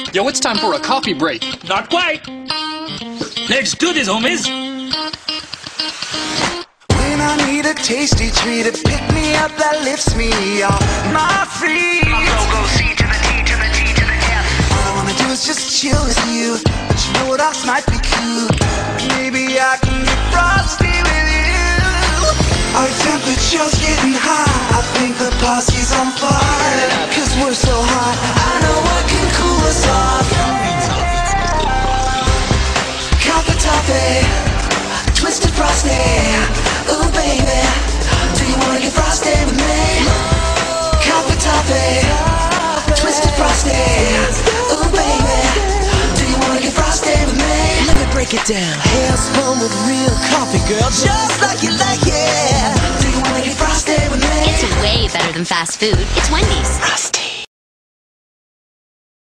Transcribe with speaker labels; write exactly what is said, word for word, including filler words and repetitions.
Speaker 1: Yo, it's time for a coffee break.
Speaker 2: Not quite. Let's do this, homies.
Speaker 3: When I need a tasty treat to pick me up that lifts me off my feet.
Speaker 4: Go, go, C to the T to the T to the F.
Speaker 3: All I wanna do is just chill with you, but you know what else might be cute? Maybe I can get frosty with you. Our temperature's getting high, I think the posse's on fire. Cause we're so hot, I know what can cool us off. Coffee toffee, twisted frosty. Ooh baby, do you wanna get frosty with me? Coffee toffee, twisted frosty. Ooh baby, do you wanna get frosty with me?
Speaker 5: Let me break it down. Hair spun with real coffee, girl, just like you like it.
Speaker 3: Do you wanna get frosty with me?
Speaker 6: It's way better than fast food. It's Wendy's.
Speaker 5: Frosty.